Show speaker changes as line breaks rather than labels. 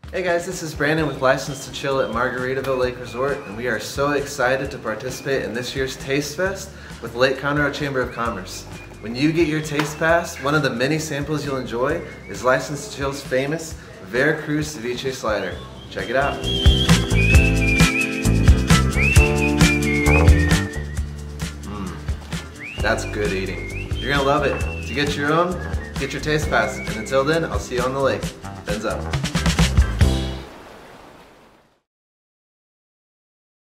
Hey guys, this is Brandon with License to Chill at Margaritaville Lake Resort, and we are so excited to participate in this year's Tastefest with Lake Conroe Chamber of Commerce. When you get your Taste Pass, one of the many samples you'll enjoy is License to Chill's famous Veracruz Ceviche Slider. Check it out. That's good eating. You're gonna love it. To get your own, get your Taste Pass. And until then, I'll see you on the lake. Fins up.